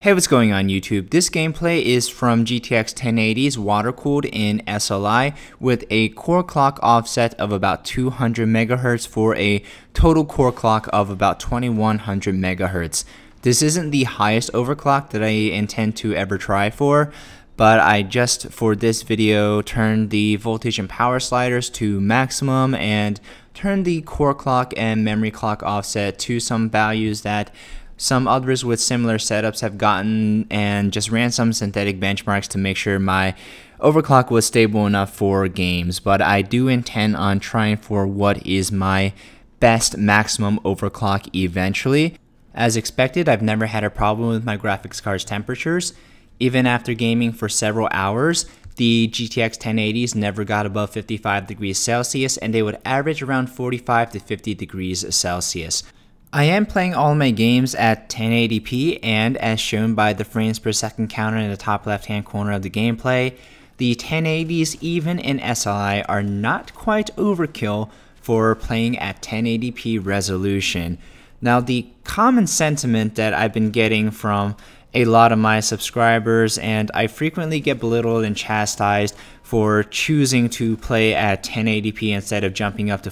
Hey, what's going on YouTube? This gameplay is from GTX 1080's water-cooled in SLI with a core clock offset of about 200 MHz for a total core clock of about 2100 MHz. This isn't the highest overclock that I intend to ever try for, but I just for this video turned the voltage and power sliders to maximum and turned the core clock and memory clock offset to some values that some others with similar setups have gotten, and just ran some synthetic benchmarks to make sure my overclock was stable enough for games. But I do intend on trying for what is my best maximum overclock eventually. As expected, I've never had a problem with my graphics card's temperatures. Even after gaming for several hours, the GTX 1080s never got above 55 degrees Celsius, and they would average around 45 to 50 degrees Celsius. I am playing all my games at 1080p, and as shown by the frames per second counter in the top left hand corner of the gameplay, the 1080s even in SLI are not quite overkill for playing at 1080p resolution. Now, the common sentiment that I've been getting from a lot of my subscribers, and I frequently get belittled and chastised for choosing to play at 1080p instead of jumping up to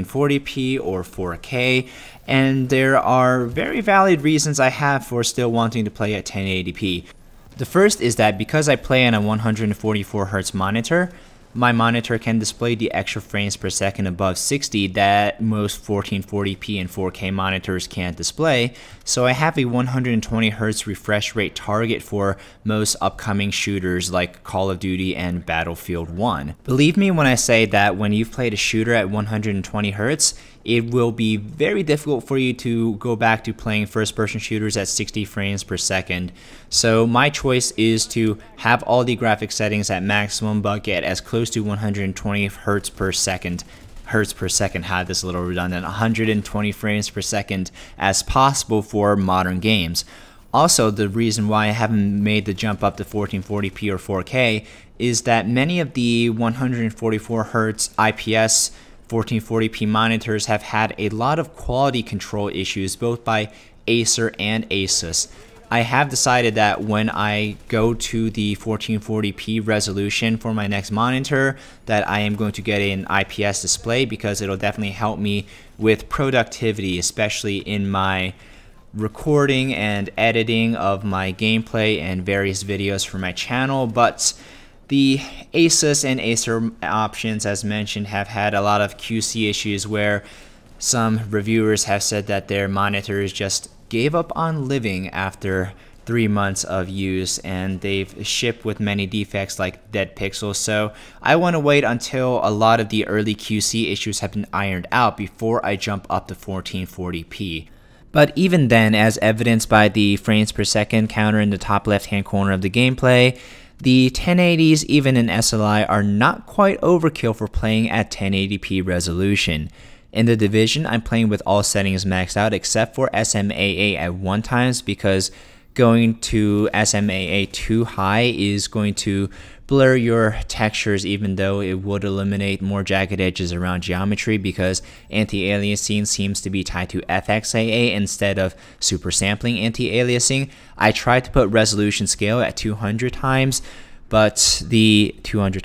1440p or 4K, and there are very valid reasons I have for still wanting to play at 1080p. The first is that because I play on a 144Hz monitor, my monitor can display the extra frames per second above 60 that most 1440p and 4K monitors can't display, so I have a 120Hz refresh rate target for most upcoming shooters like Call of Duty and Battlefield 1. Believe me when I say that when you've played a shooter at 120Hz, it will be very difficult for you to go back to playing first-person shooters at 60 frames per second. So my choice is to have all the graphics settings at maximum but get as close to 120 hertz per second, had this a little redundant, 120 frames per second as possible for modern games. Also, the reason why I haven't made the jump up to 1440p or 4K is that many of the 144Hz IPS 1440p monitors have had a lot of quality control issues both by Acer and Asus. I have decided that when I go to the 1440p resolution for my next monitor that I am going to get an IPS display because it'll definitely help me with productivity, especially in my recording and editing of my gameplay and various videos for my channel. But the Asus and Acer options, as mentioned, have had a lot of QC issues where some reviewers have said that their monitors just gave up on living after 3 months of use, and they've shipped with many defects like dead pixels. So I want to wait until a lot of the early QC issues have been ironed out before I jump up to 1440p. But even then, as evidenced by the frames per second counter in the top left hand corner of the gameplay, the 1080s even in SLI are not quite overkill for playing at 1080p resolution. In The Division, I'm playing with all settings maxed out except for SMAA at 1x because going to SMAA too high is going to blur your textures, even though it would eliminate more jagged edges around geometry because anti-aliasing seems to be tied to FXAA instead of super sampling anti-aliasing. I tried to put resolution scale at 200x, but the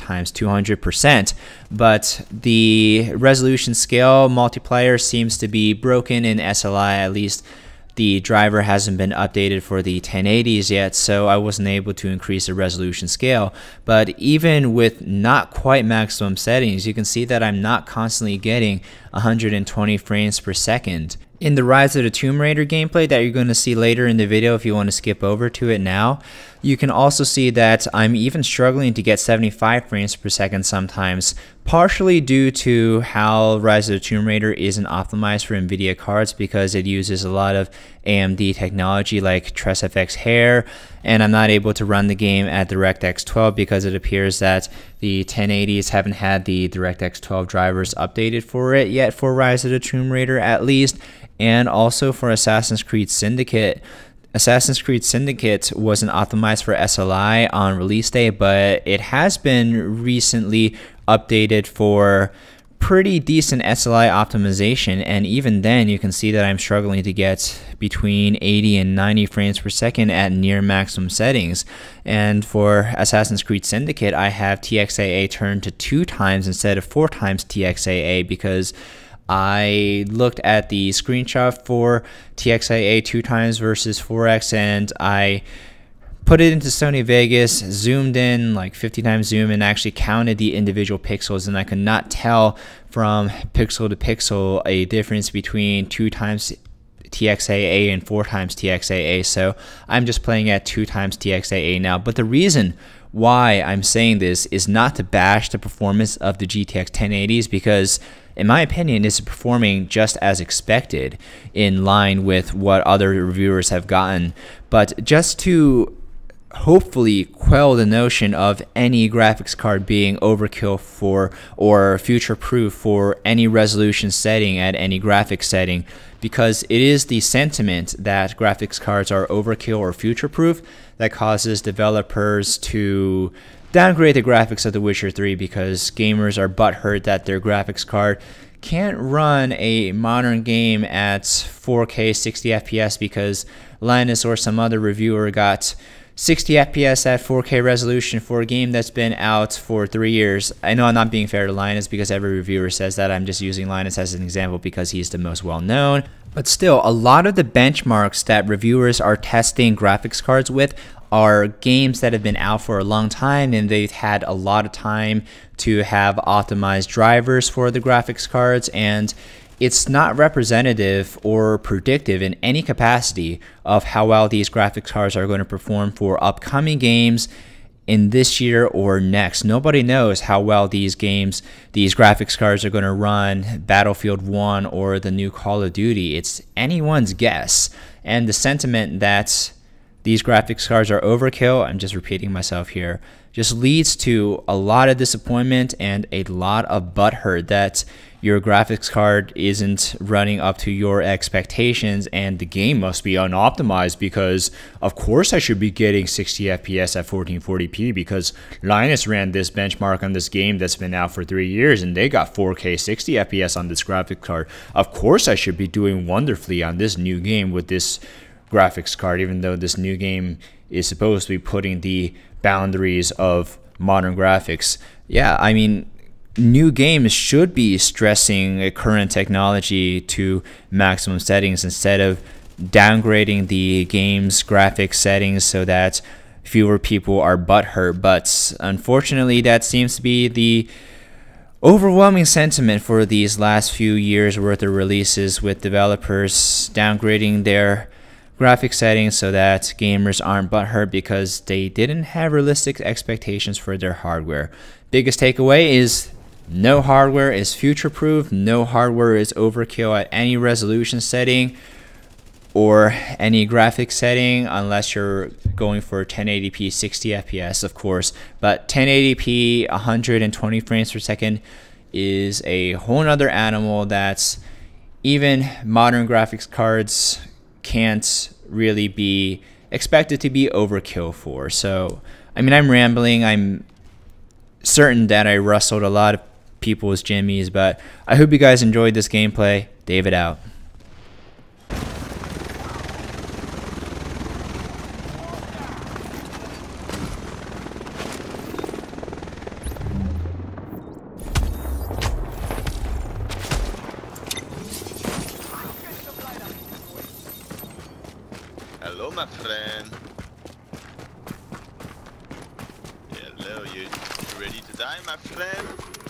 200%, but the resolution scale multiplier seems to be broken in SLI. At least the driver hasn't been updated for the 1080s yet, so I wasn't able to increase the resolution scale. But even with not quite maximum settings, you can see that I'm not constantly getting 120 frames per second. In the Rise of the Tomb Raider gameplay that you're going to see later in the video if you want to skip over to it now, you can also see that I'm even struggling to get 75 frames per second sometimes, partially due to how Rise of the Tomb Raider isn't optimized for NVIDIA cards because it uses a lot of AMD technology like TressFX Hair, and I'm not able to run the game at DirectX 12 because it appears that the 1080s haven't had the DirectX 12 drivers updated for it yet for Rise of the Tomb Raider at least, and also for Assassin's Creed Syndicate. Assassin's Creed Syndicate wasn't optimized for SLI on release day, but it has been recently updated for pretty decent SLI optimization, and even then you can see that I'm struggling to get between 80 and 90 frames per second at near maximum settings. And for Assassin's Creed Syndicate, I have TXAA turned to 2 times instead of 4 times TXAA because I looked at the screenshot for TXAA 2 times versus 4x, and I put it into Sony Vegas, zoomed in like 50 times zoom, and actually counted the individual pixels, and I could not tell from pixel to pixel a difference between 2 times TXAA and 4 times TXAA. So I'm just playing at 2 times TXAA now. But the reason why I'm saying this is not to bash the performance of the GTX 1080s, because in my opinion, it's performing just as expected, in line with what other reviewers have gotten, but just to hopefully quell the notion of any graphics card being overkill for or future proof for any resolution setting at any graphics setting, because it is the sentiment that graphics cards are overkill or future proof that causes developers to downgrade the graphics of The Witcher 3, because gamers are butthurt that their graphics card can't run a modern game at 4K 60 FPS because Linus or some other reviewer got 60 FPS at 4K resolution for a game that's been out for 3 years. I know I'm not being fair to Linus because every reviewer says that. I'm just using Linus as an example because he's the most well known. But still, a lot of the benchmarks that reviewers are testing graphics cards with are games that have been out for a long time, and they've had a lot of time to have optimized drivers for the graphics cards, and it's not representative or predictive in any capacity of how well these graphics cards are going to perform for upcoming games in this year or next. Nobody knows how well these graphics cards are going to run Battlefield 1 or the new Call of Duty. It's anyone's guess. And the sentiment that these graphics cards are overkill, I'm just repeating myself here, just leads to a lot of disappointment and a lot of butthurt that your graphics card isn't running up to your expectations, and the game must be unoptimized because of course I should be getting 60 FPS at 1440p because Linus ran this benchmark on this game that's been out for 3 years and they got 4K 60 FPS on this graphics card. Of course I should be doing wonderfully on this new game with this graphics card, even though this new game is supposed to be putting the boundaries of modern graphics. Yeah, I mean, new games should be stressing current technology to maximum settings instead of downgrading the game's graphics settings so that fewer people are butthurt. But unfortunately, that seems to be the overwhelming sentiment for these last few years worth of releases, with developers downgrading their graphic settings so that gamers aren't butthurt because they didn't have realistic expectations for their hardware. Biggest takeaway is no hardware is future-proof, no hardware is overkill at any resolution setting or any graphic setting unless you're going for 1080p 60 FPS, of course. But 1080p 120 frames per second is a whole nother animal that's even modern graphics cards can't really be expected to be overkill for. So, I mean, I'm rambling. I'm certain that I rustled a lot of people's jimmies, but I hope you guys enjoyed this gameplay. David out. Hello, my friend. Hello, you ready to die, my friend?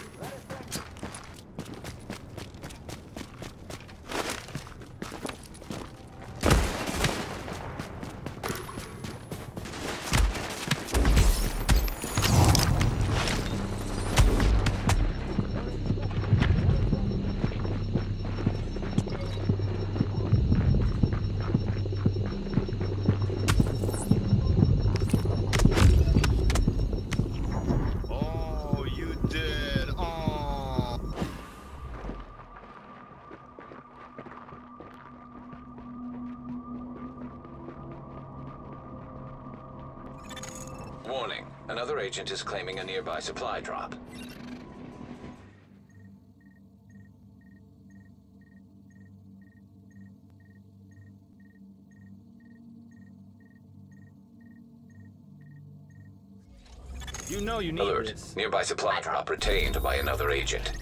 Warning, another agent is claiming a nearby supply drop. You know you need Alert. this. Nearby supply drop retained by another agent.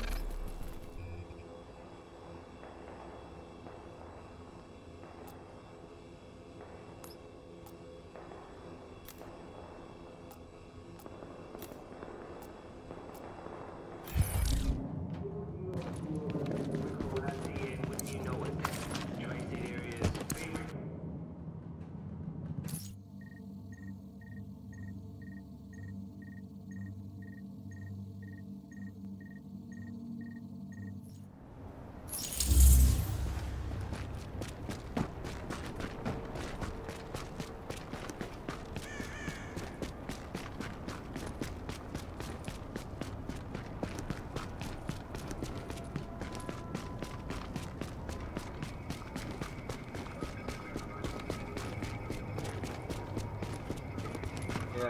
Yeah.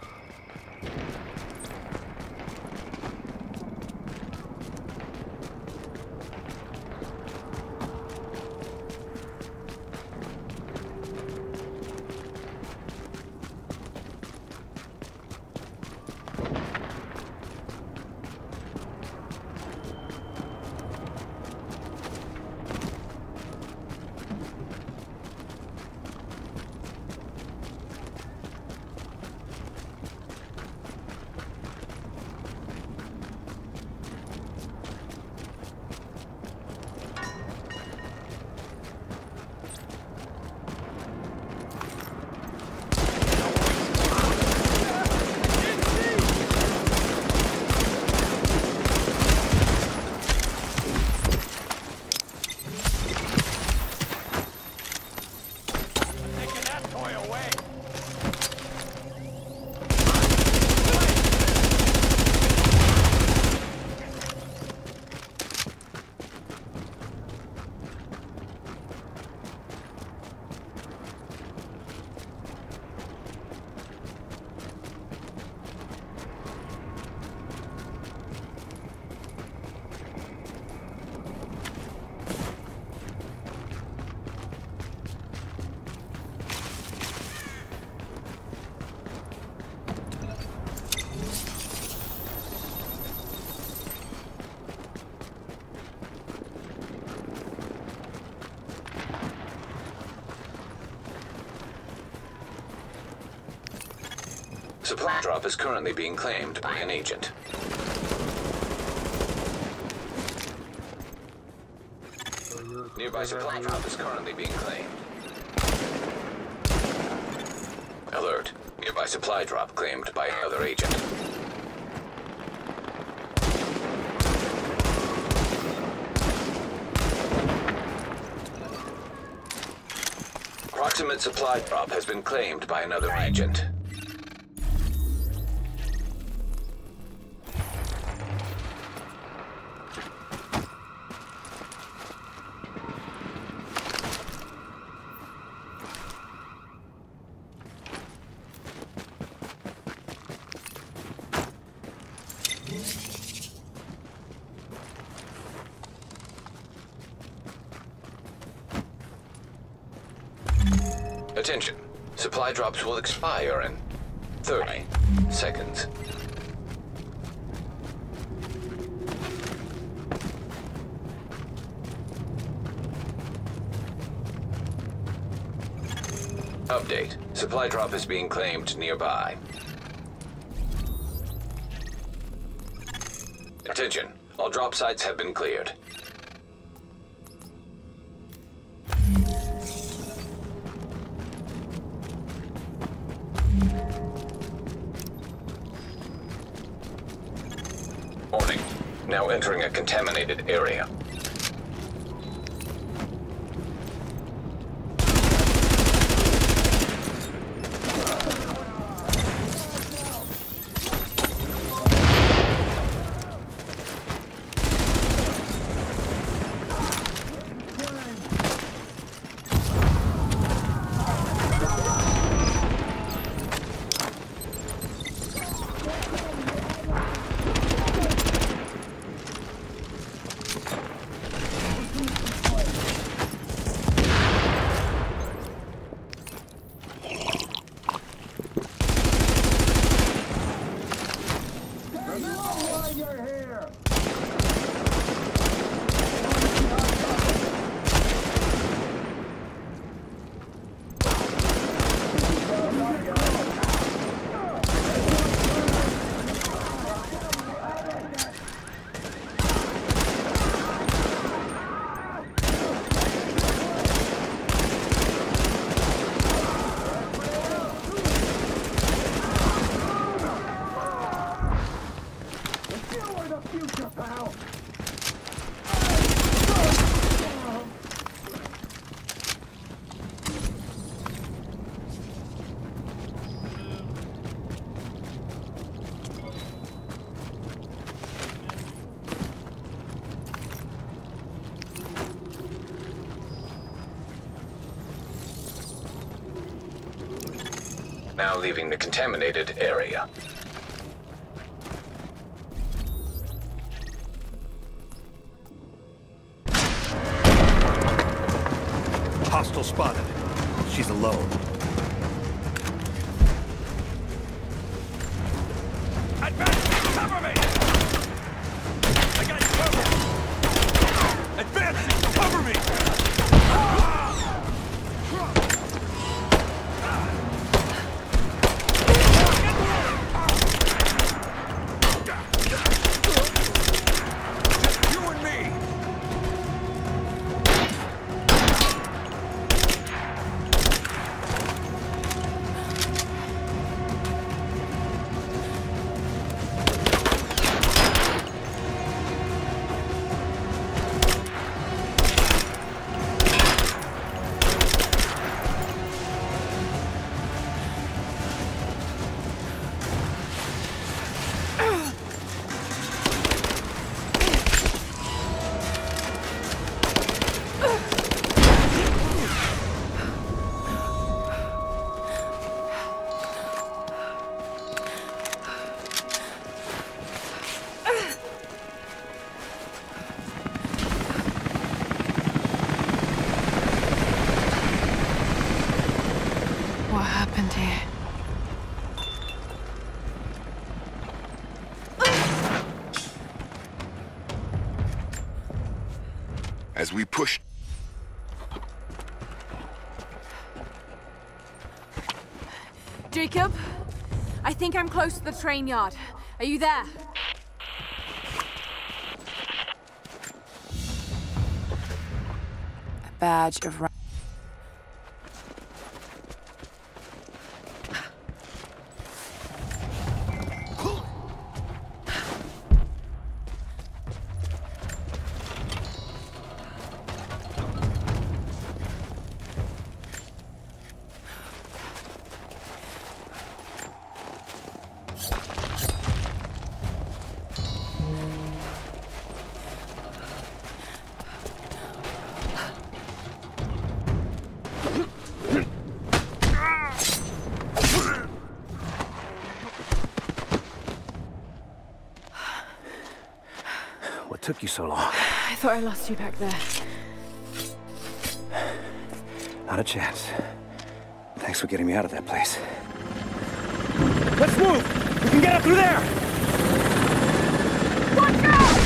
Supply drop is currently being claimed by an agent. Nearby supply drop is currently being claimed. Alert. Nearby supply drop claimed by another agent. Proximate supply drop has been claimed by another agent. Attention. Supply drops will expire in 30 seconds. Update. Supply drop is being claimed nearby. Attention. All drop sites have been cleared. Warning. Now entering a contaminated area. now leaving the contaminated area. Hostile spotted. She's alone. Advance! Cover me! I got you covered! Advancing! Cover me! Just you and me! What happened here? As we push... Jacob? I think I'm close to the train yard. Are you there? A badge of... What took you so long? I thought I lost you back there. Not a chance. Thanks for getting me out of that place. Let's move! We can get up through there! Watch out!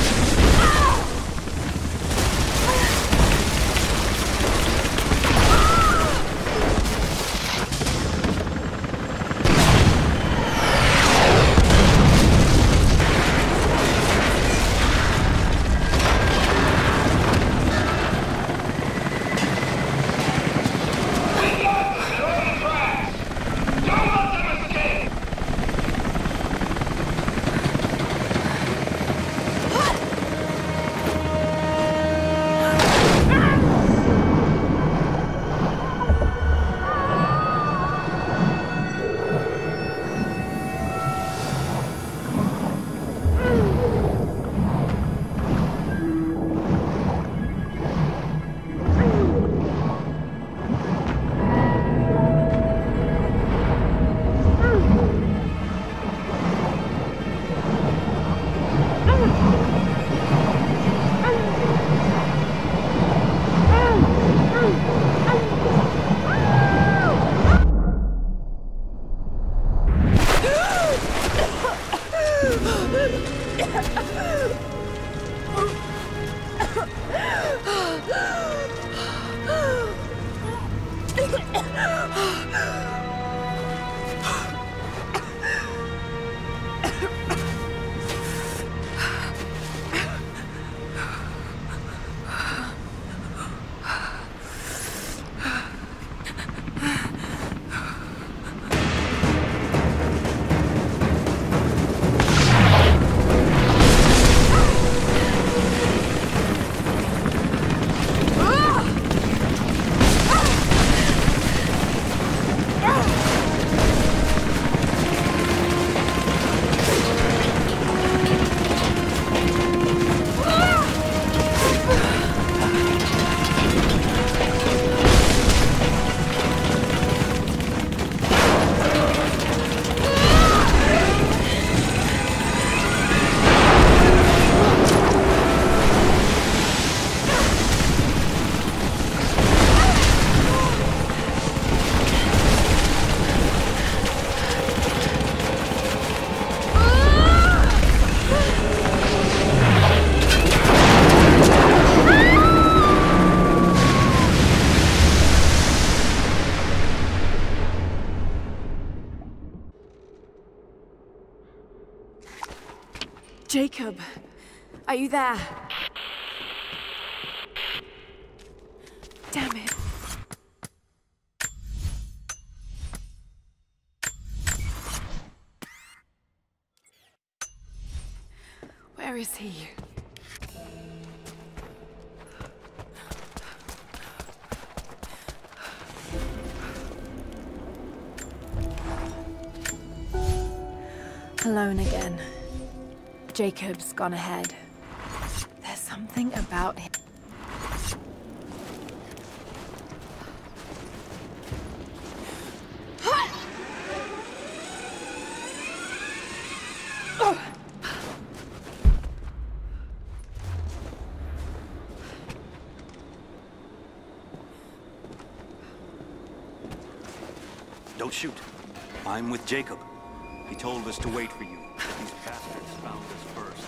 Jacob, are you there? Damn it. Where is he? Alone again. Jacob's gone ahead. There's something about him. Don't shoot. I'm with Jacob. He told us to wait for you. These bastards found us first.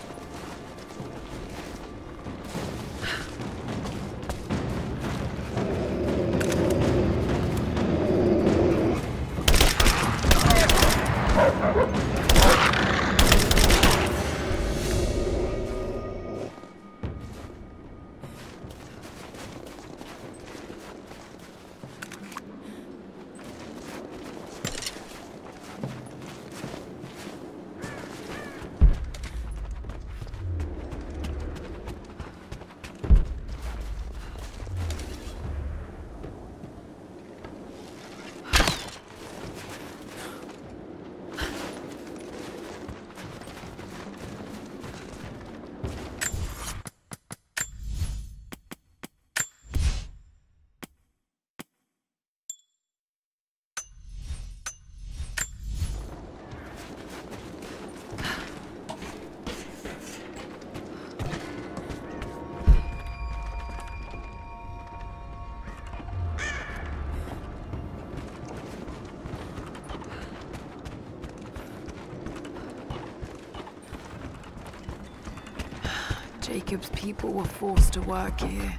Jacob's people were forced to work here.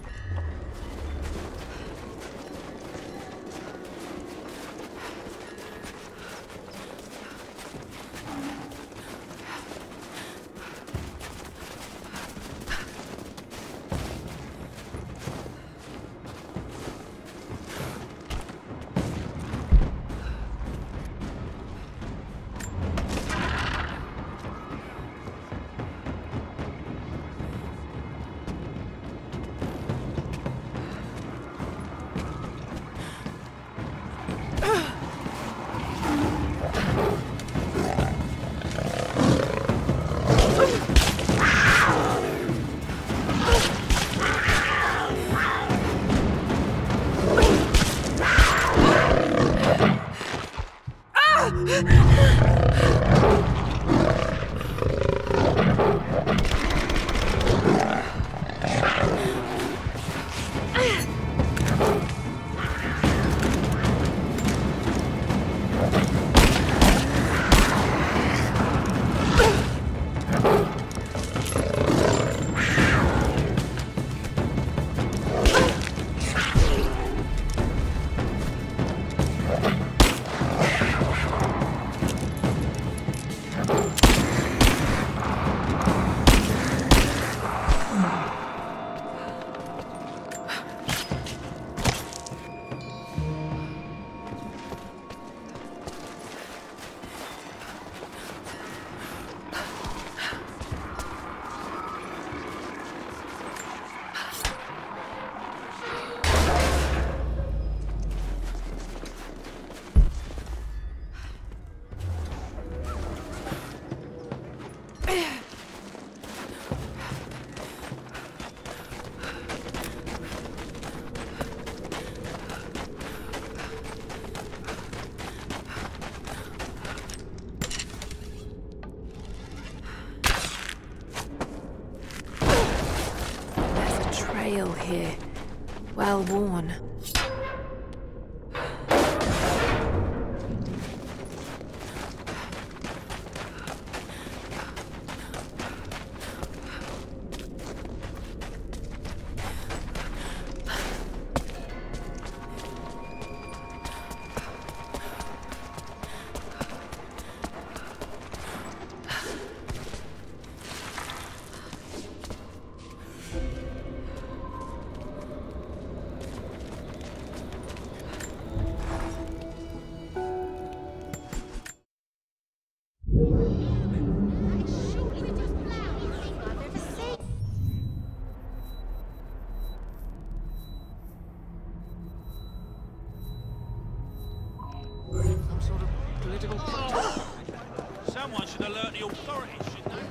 Trail here, well worn. Some sort of political protest. Someone should alert the authorities, shouldn't they?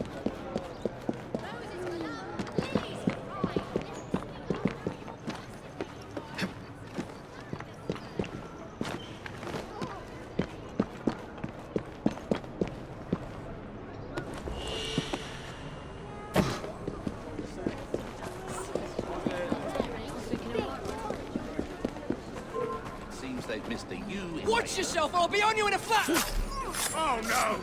Seems they've missed a U in Watch yourself, I'll be on you in a flash! Oh no!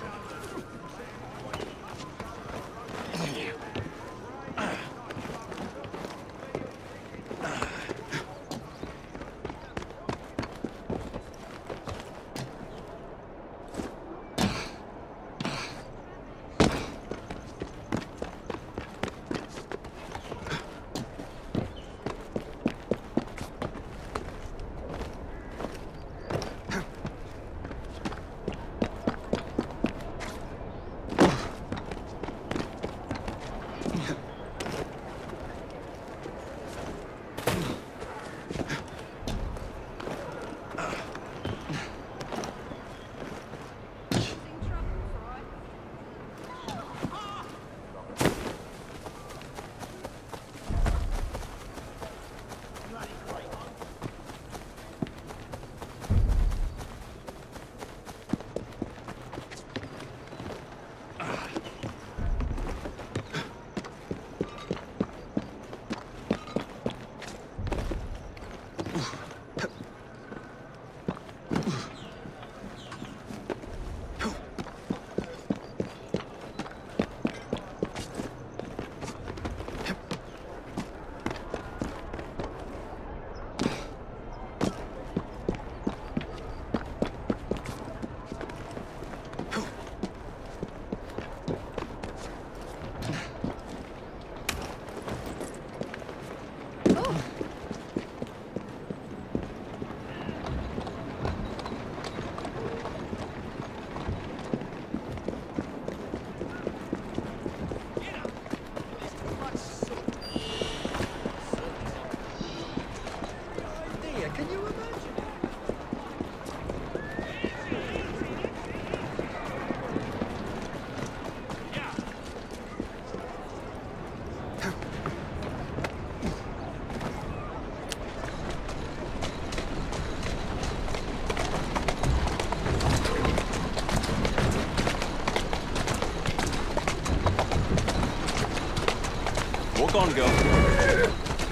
Walk on, girl.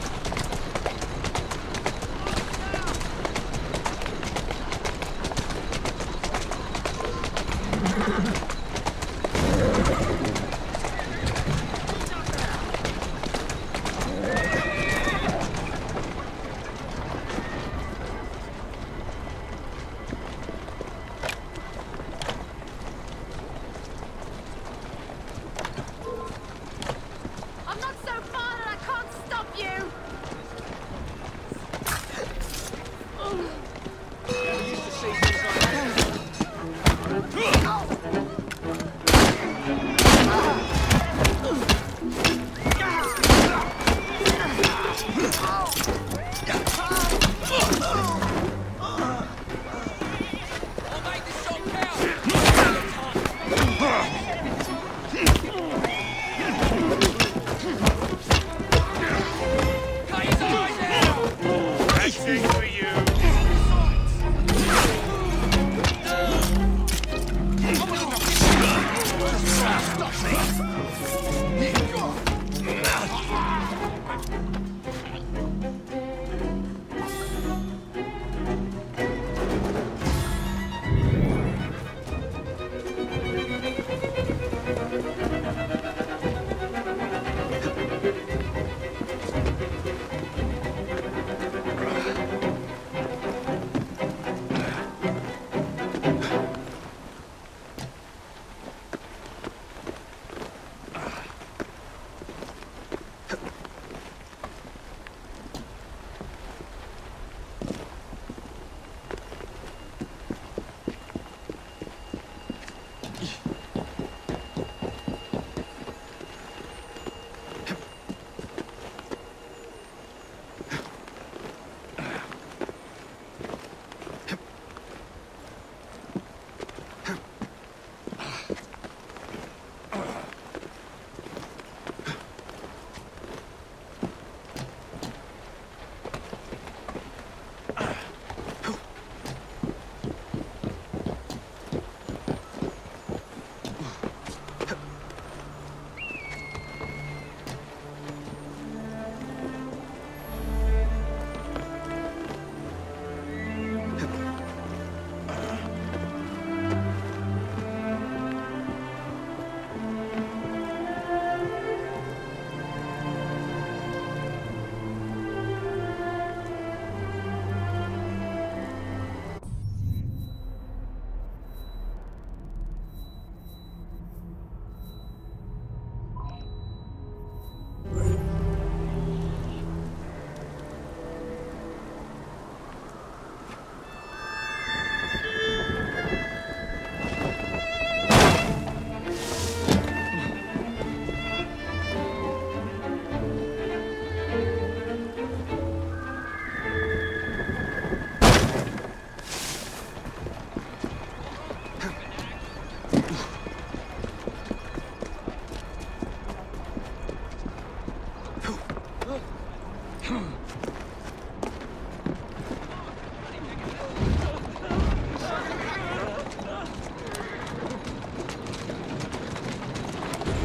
I'm not so far that I can't stop you! Used to see things like that.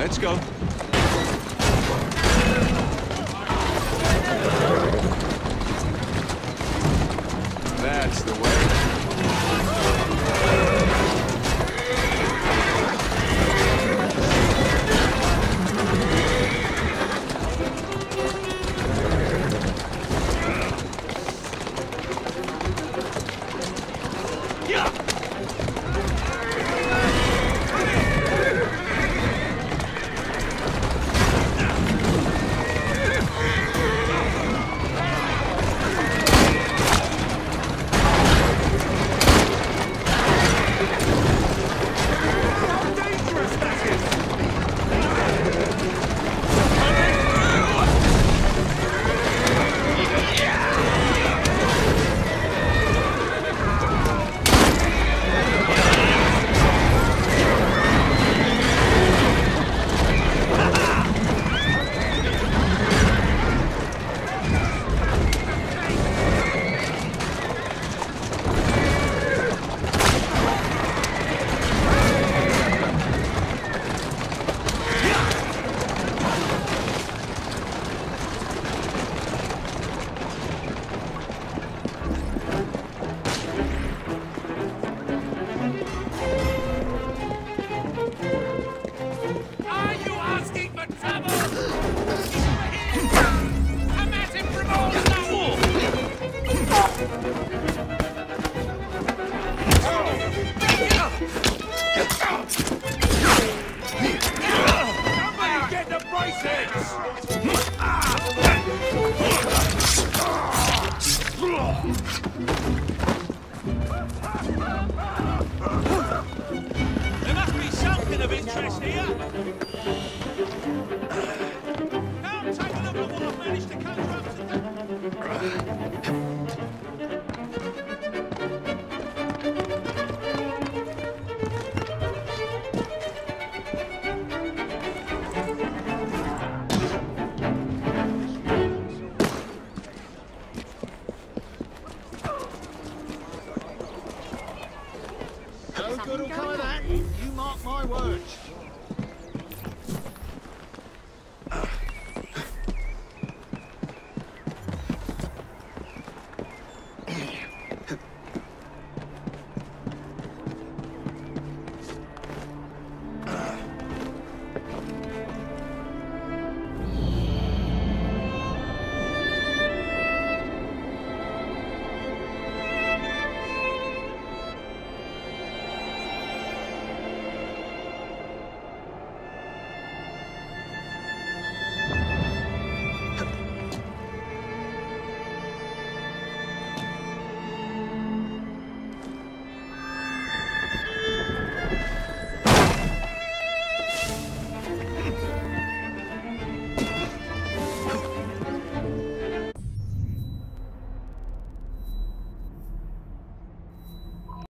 Let's go. That's the way. Are you asking for trouble? A massive Somebody get the There must be something of interest here. Now take a look at what I've managed to conjure up today. No good will come of that. You mark my words.